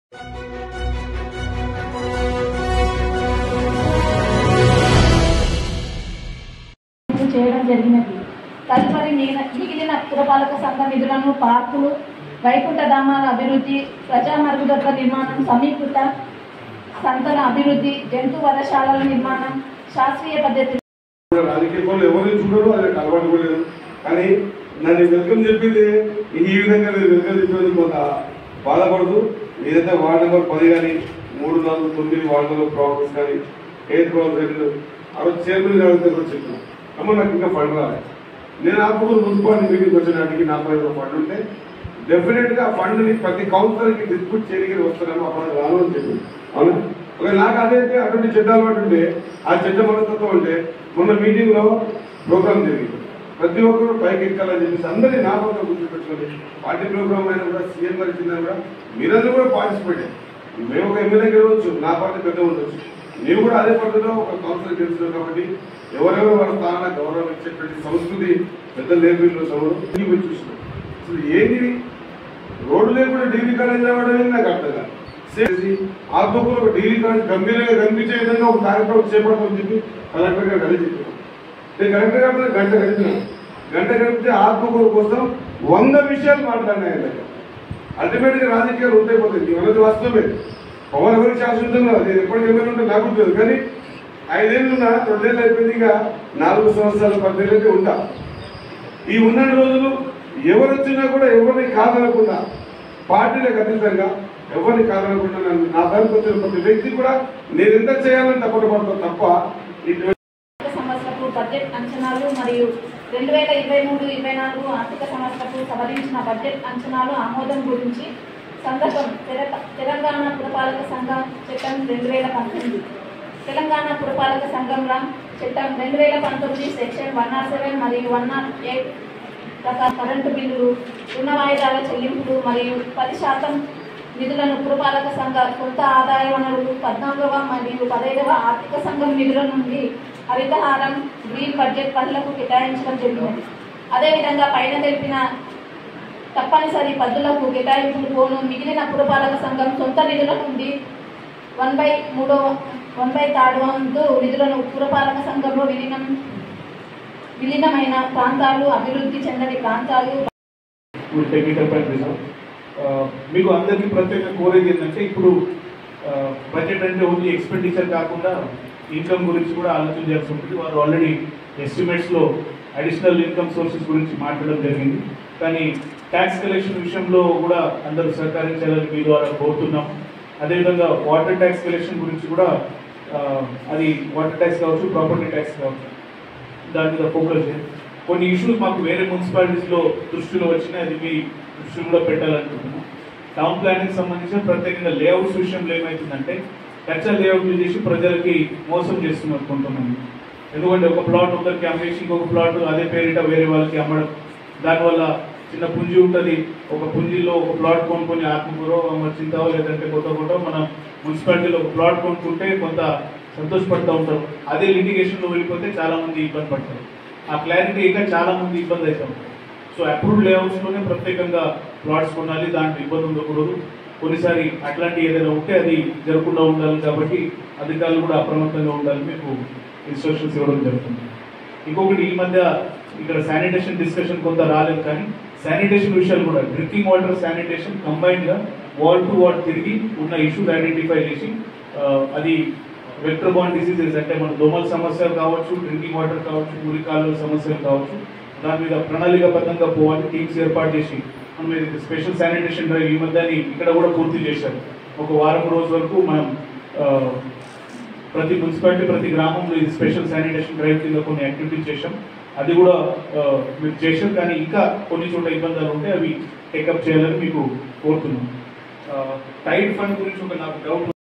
చేయడం జరిగినది. తదుపరి మిగిలిన పురపాలక సంఘ నిధులను పార్కులు, వైకుంఠ ధామాల అభివృద్ధి, ప్రజా మరుగుదొడ్ల నిర్మాణం, సమీకృత సంతల అభివృద్ధి, జంతు వధశాలల నిర్మాణం శాస్త్రీయ పద్ధతి. రాజకీయాలు ఎవరిని చూడరు, అది అలవాటు కూడా. కానీ నన్ను వెల్కమ్ చెప్పింది ఈ విధంగా వెల్కమ్ చెప్పేది కొంత బాధపడదు. ఏదైతే వార్డు నెంబర్ 10 కానీ 3, 4, 9 వార్డులో ప్రాబ్లమ్స్ కానీ 8 ప్రాబ్లమ్స్ ఆ రోజు చైర్మన్ గారి కూడా చెప్పాను, అమ్మ నాకు ఇంకా ఫండ్ రాలేదు. నేను ఆపుకుని మున్సిపాలిటీ మీటింగ్కి వచ్చినాటికి నా పైన ఫండ్ ఉంటే డెఫినెట్ గా ఆ ఫండ్ని ప్రతి కౌన్సిలర్కి డిస్ట్రిబ్యూట్ చేయడానికి వస్తున్నాము. అప్పుడు రాను అని చెప్పింది. అవునా? ఒక నాకు అదైతే అటువంటి చెడ్డ అలవాటు ఉంటే, ఆ చెడ్డ మనస్తత్వం ఉంటే మొన్న మీటింగ్ లో ప్రోగ్రామ్ జరిగింది. ప్రతి ఒక్కరు పైకి ఎక్కాలని చెప్పేసి అందరినీ నా పక్కన గుర్తుపెట్టుకొని పార్టీ ప్రోగ్రామ్ అయినా కూడా సీఎం గారు ఇచ్చినా కూడా మీరందరూ కూడా పార్టిసిపేట్ అయ్యారు. మేము ఒక ఎమ్మెల్యే గెలవచ్చు, నా పార్టీ పెద్ద ఉండొచ్చు, ನೀವು కూడా అదే పద్ధతిలో ఒక కౌన్సిలర్ గెలుస్తున్నారు. కాబట్టి ఎవరెవరు వాళ్ళ స్థానానికి గౌరవం ఇచ్చేటువంటి సంస్కృతి పెద్దలు నేర్పిల్లో చూస్తున్నాం. అసలు ఏంటి రోడ్డు లేకుండా డిగ్రీ కాలేజ్ రావడం నాకు అర్థం కాదు. ఆత్మకూరు ఒక డిగ్రీ కాలేజ్ గంభీరంగా కనిపించే విధంగా ఒక కార్యక్రమం చేపడమని చెప్పి కలెక్టర్ గారు కలిసి చెప్పాను. నేను కలెక్టర్ గారితో గంట గడిపినాను. గంట గడిపితే ఆత్మకూరు కోసం 100 విషయాలు మాట్లాడినాయి. అల్టిమేట్ గా రాజకీయాలు ఉంటాయిపోతాయి. అన్నది వాస్తవమే. పవన్ ఎవరికి శాశ్వతంగా నేను ఎప్పటికీ ఎమ్మెల్యే ఉంటే నాకు తెలియదు. కానీ 5 ఏళ్ళున్నా 2 ఏళ్ళు అయిపోయింది. ఇక 4 సంవత్సరాలు 10 ఏళ్ళైతే ఉంటా. ఈ ఉన్న రోజులు ఎవరు వచ్చినా కూడా ఎవరిని కాదనకుండా, పార్టీలకు అతీతంగా ఎవరిని కాదనకుండా నా దానికి వచ్చిన ప్రతి వ్యక్తి కూడా నేను ఎంత చేయాలని తప్పపడతాను తప్ప. సంవత్సరపు బడ్జెట్ అంచనాలు మరియు 2023-24 ఆర్థిక సంవత్సరపు సవరించిన బడ్జెట్ అంచనాలు ఆమోదం గురించి సందర్భం తెలంగాణ పురపాలక సంఘం చట్టం 2019, తెలంగాణ పురపాలక సంఘంలో చట్టం 2019 సెక్షన్ 107 మరియు 108 ప్రకారం కరెంటు బిల్లులు, రుణ వాయిదాల చెల్లింపులు మరియు 10% నిధులను పురపాలక సంఘ కొత్త ఆదాయ వనరులు 14వ మరియు 15వ ఆర్థిక సంఘం నిధుల నుండి హరితహారం గ్రీన్ బడ్జెట్ పనులకు కేటాయించడం జరిగినది. అదేవిధంగా పైన తెలిపిన తప్పనిసరి పద్ధతులకు కేటాయింపులు పోను మిగిలిన పురపాలక సంఘం సొంత నిధుల నుండి 1/3 వంతు నిధులను పురపాలక సంఘంలో విలీనమైన ప్రాంతాలు, అభివృద్ధి చెందని ప్రాంతాలు. మీకు అందరికీ ప్రత్యేక కోరేది ఏంటంటే, ఇప్పుడు బడ్జెట్ అంటే ఓన్లీ ఎక్స్పెండిచర్ కాకుండా ఇన్కమ్ గురించి కూడా ఆలోచన చేయాల్సి ఉంటుంది. వారు ఆల్రెడీ ఎస్టిమేట్స్లో అడిషనల్ ఇన్కమ్ సోర్సెస్ గురించి మాట్లాడడం జరిగింది. కానీ ట్యాక్స్ కలెక్షన్ విషయంలో కూడా అందరూ సహకరించాలని మీ ద్వారా కోరుతున్నాం. అదేవిధంగా వాటర్ ట్యాక్స్ కలెక్షన్ గురించి కూడా అది వాటర్ ట్యాక్స్ కావచ్చు, ప్రాపర్టీ ట్యాక్స్ కావచ్చు, దాని మీద ఫోకస్ చేయండి. కొన్ని ఇష్యూస్ మాకు వేరే మున్సిపాలిటీస్లో దృష్టిలో వచ్చినాయి, అది మీ దృష్టిలో కూడా పెట్టాలనుకుంటున్నాం. టౌన్ ప్లానింగ్ సంబంధించిన ప్రత్యేకంగా లేఅవుట్స్ విషయంలో ఏమవుతుందంటే, కచ్చా లేఅవుట్లు చేసి ప్రజలకి మోసం చేస్తున్నారు కొంతమంది. ఎందుకంటే ఒక ప్లాట్ ఒకరికి అమ్మేసి ఇంకొక ప్లాట్ అదే పేరిట వేరే వాళ్ళకి అమ్మడం, దానివల్ల చిన్న పుంజి ఉంటుంది. ఒక పుంజిలో ఒక ప్లాట్ కొనుక్కొని ఆత్మకూరో చింతావో లేదంటే కొత్త మన మున్సిపాలిటీలో ఒక ప్లాట్ కొనుక్కుంటే కొంత సంతోషపడుతూ ఉంటారు. అదే లిటిగేషన్లో వెళ్ళిపోతే చాలామంది ఇబ్బంది పడతారు. ఆ క్లారిటీ ఇంకా చాలామంది ఇబ్బంది అవుతారు. సో అప్రూవ్డ్ లేఅవుట్స్లోనే ప్రత్యేకంగా ప్లాట్స్ కొనాలి, దాంట్లో ఇబ్బంది ఉండకూడదు. కొన్నిసారి అట్లాంటి ఏదైనా ఉంటే అది జరగకుండా ఉండాలి. కాబట్టి అధికారులు కూడా అప్రమత్తంగా ఉండాలి, మీకు ఇన్స్ట్రక్షన్స్ ఇవ్వడం జరుగుతుంది. ఇంకొకటి, ఈ మధ్య ఇక్కడ శానిటేషన్ డిస్కషన్ కొంత రాలేదు, కానీ శానిటేషన్ విషయాలు కూడా డ్రింకింగ్ వాటర్ శానిటేషన్ కంబైన్డ్గా వాల్ టు వాల్ తిరిగి ఉన్న ఇష్యూస్ ఐడెంటిఫై చేసి అది వెక్టర్ బార్న్ డిసీజెస్ అంటే మన దోమల సమస్యలు కావచ్చు, డ్రింకింగ్ వాటర్ కావచ్చు, మురికాలువ సమస్యలు కావచ్చు, దాని మీద ప్రణాళికాబద్ధంగా పోవాలి. టీమ్స్ ఏర్పాటు చేసి మనం స్పెషల్ శానిటేషన్ డ్రైవ్ ఈ మధ్యని ఇక్కడ కూడా పూర్తి చేశారు. ఒక వారం రోజు వరకు మనం ప్రతి మున్సిపాలిటీ, ప్రతి గ్రామంలో ఇది స్పెషల్ శానిటేషన్ డ్రైవ్ కింద కొన్ని యాక్టివిటీస్ చేశాం. అది కూడా మీరు చేశారు. కానీ ఇంకా కొన్ని చోట్ల ఇబ్బందులు ఉంటే అవి టేకప్ చేయాలని మీకు కోరుతున్నాం. టైడ్ ఫండ్ గురించి ఒక నాకు డౌట్